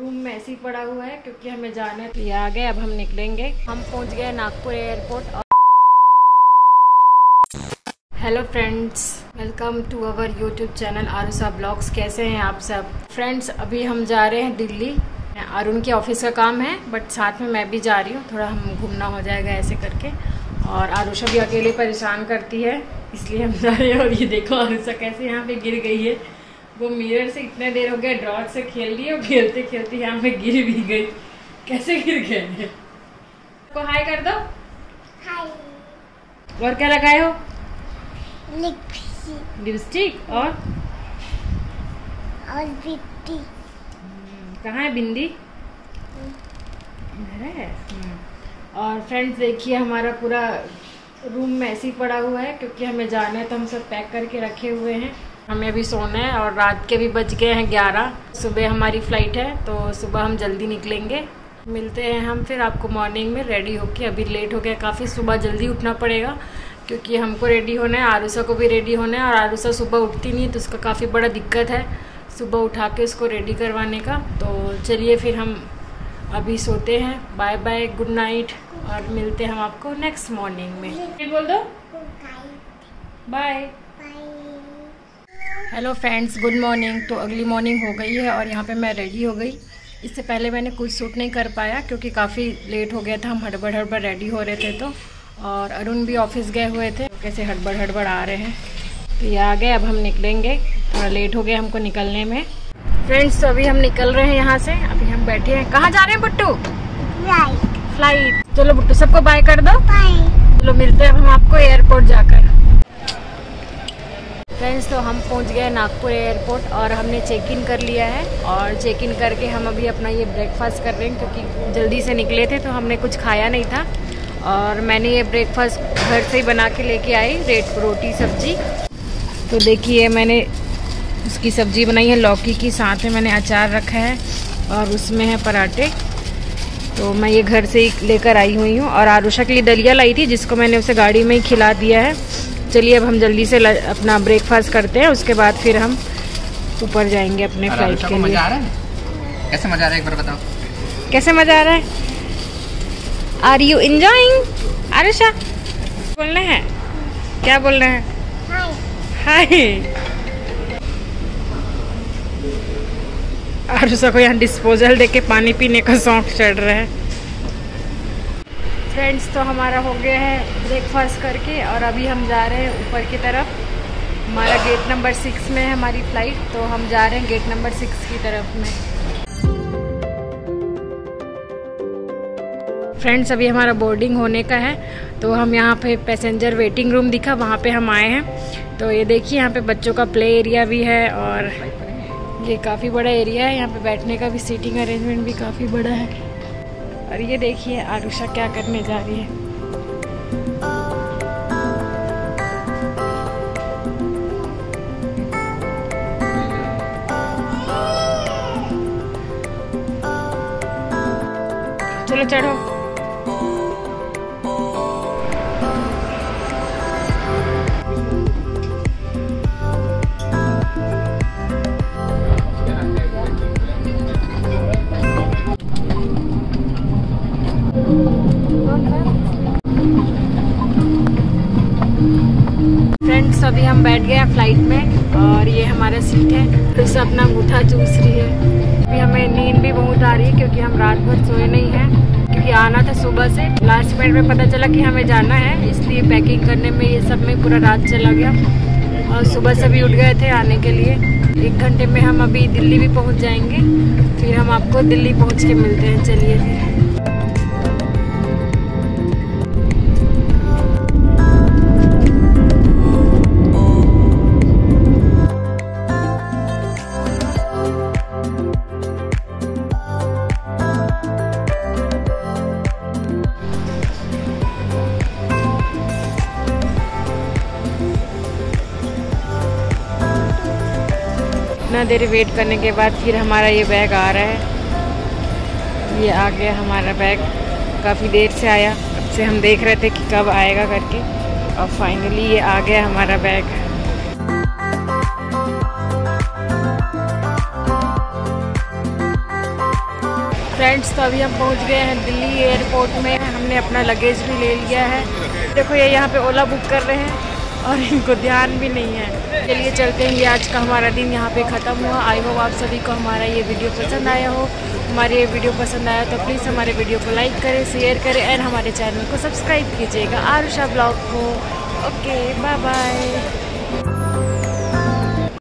Room में ऐसे ही पड़ा हुआ है क्योंकि हमें जाना है। ये आ गए, अब हम निकलेंगे। हम पहुंच गए Nagpur airport. Hello friends, welcome to our YouTube channel Arusha blogs. कैसे हैं आप सब फ्रेंड्स? अभी हम जा रहे हैं दिल्ली। अरुण के ऑफिस का काम है बट साथ में मैं भी जा रही हूँ। थोड़ा हम घूमना हो जाएगा ऐसे करके। और आरुषा भी अकेले परेशान करती है इसलिए हम जा रहे हैं। और ये देखो आरुषा कैसे यहाँ पे गिर गई है। वो मिरर से इतने देर हो गया ड्रॉट से खेल रही है और खेलते खेलते यहाँ पे गिर भी गई। कैसे गिर गए? को हाय कर दो। हाय। और क्या लगाए हो? लिपस्टिक और बिंदी। कहाँ है बिंदी? इधर है। और फ्रेंड्स देखिए हमारा पूरा रूम में ऐसे ही पड़ा हुआ है क्योंकि हमें जाना है तो हम सब पैक करके रखे हुए हैं। हमें अभी सोना है और रात के भी बज गए हैं 11। सुबह हमारी फ़्लाइट है तो सुबह हम जल्दी निकलेंगे। मिलते हैं हम फिर आपको मॉर्निंग में रेडी होके। अभी लेट हो गया काफ़ी, सुबह जल्दी उठना पड़ेगा क्योंकि हमको रेडी होना है, आरुषा को भी रेडी होना है। और आरुषा सुबह उठती नहीं है तो उसका काफ़ी बड़ा दिक्कत है सुबह उठा के उसको रेडी करवाने का। तो चलिए फिर हम अभी सोते हैं। बाय बाय, गुड नाइट, और मिलते हैं हम आपको नेक्स्ट मॉर्निंग में। बोल दो bye. Hello friends, good morning. तो अगली मॉर्निंग हो गई है और यहाँ पे मैं रेडी हो गई। इससे पहले मैंने कुछ शूट नहीं कर पाया क्योंकि काफ़ी लेट हो गया था। हम हड़बड़ रेडी हो रहे थे तो। और अरुण भी ऑफिस गए हुए थे, तो कैसे हड़बड़ आ रहे हैं। तो ये आ गए, अब हम निकलेंगे। थोड़ा लेट हो गया हमको निकलने में फ्रेंड्स। तो अभी हम निकल रहे हैं यहाँ से। अभी हम बैठे हैं। कहाँ जा रहे हैं बुट्टू? फ्लाइट। चलो बुट्टू सबको बाय कर दो। बाय। चलो मिलते हैं हम आपको एयरपोर्ट जाकर। फ्रेंड्स तो हम पहुंच गए नागपुर एयरपोर्ट और हमने चेक इन कर लिया है। और चेक इन करके हम अभी अपना ये ब्रेकफास्ट कर रहे हैं क्योंकि जल्दी से निकले थे तो हमने कुछ खाया नहीं था। और मैंने ये ब्रेकफास्ट घर से ही बना के लेके आई, रोटी सब्जी। तो देखिए मैंने उसकी सब्जी बनाई है लौकी की, साथ में मैंने अचार रखा है और उसमें है पराठे। तो मैं ये घर से ही लेकर आई हुई हूँ। और आरुषा के लिए दलिया लाई थी जिसको मैंने उसे गाड़ी में ही खिला दिया है। चलिए अब हम जल्दी से अपना ब्रेकफास्ट करते हैं, उसके बाद फिर हम ऊपर जाएंगे अपने फ्लाइट के लिए। मजा आ रहा है? कैसे मजा आ रहा है एक बार बताओ। कैसे मजा आ रहा है? Are you enjoying? आरुषा बोलना है, क्या बोलना है? हाय। आरुषा को यहाँ डिस्पोजल देके पानी पीने का शौक चढ़ रहा है। फ्रेंड्स तो हमारा हो गया है ब्रेकफास्ट करके और अभी हम जा रहे हैं ऊपर की तरफ। हमारा गेट नंबर 6 में है हमारी फ़्लाइट, तो हम जा रहे हैं गेट नंबर 6 की तरफ में। फ्रेंड्स अभी हमारा बोर्डिंग होने का है तो हम यहाँ पे पैसेंजर वेटिंग रूम दिखा, वहाँ पे हम आए हैं। तो ये देखिए यहाँ पे बच्चों का प्ले एरिया भी है और ये काफ़ी बड़ा एरिया है। यहाँ पे बैठने का भी सीटिंग अरेंजमेंट भी काफ़ी बड़ा है। और ये देखिए आरुषा क्या करने जा रही है। चलो चढ़ो। फ्रेंड्स अभी हम बैठ गए हैं फ्लाइट में और ये हमारा सीट है। तो इसे अपना अंगूठा चूस रही है। अभी हमें नींद भी बहुत आ रही है क्योंकि हम रात भर सोए नहीं हैं क्योंकि आना था सुबह से। लास्ट मिनट में पता चला कि हमें जाना है, इसलिए पैकिंग करने में ये सब में पूरा रात चला गया। और सुबह से भी उठ गए थे आने के लिए। 1 घंटे में हम अभी दिल्ली भी पहुँच जाएंगे, फिर हम आपको दिल्ली पहुँच के मिलते हैं। चलिए फिर। इतना देर वेट करने के बाद फिर हमारा ये बैग आ रहा है। ये आ गया हमारा बैग, काफ़ी देर से आया। अब से हम देख रहे थे कि कब आएगा करके, और फाइनली ये आ गया हमारा बैग। फ्रेंड्स, तो अभी हम पहुंच गए हैं दिल्ली एयरपोर्ट में। हमने अपना लगेज भी ले लिया है। देखो ये यहाँ पे ओला बुक कर रहे हैं और इनको ध्यान भी नहीं है। चलिए चलते हैं। ये आज का हमारा दिन यहाँ पे ख़त्म हुआ। आई होप आप सभी को हमारा ये वीडियो पसंद आया हो। हमारी ये वीडियो पसंद आया तो प्लीज़ हमारे वीडियो को लाइक करें, शेयर करें एंड हमारे चैनल को सब्सक्राइब कीजिएगा आरुषा ब्लॉग को। Okay, bye bye.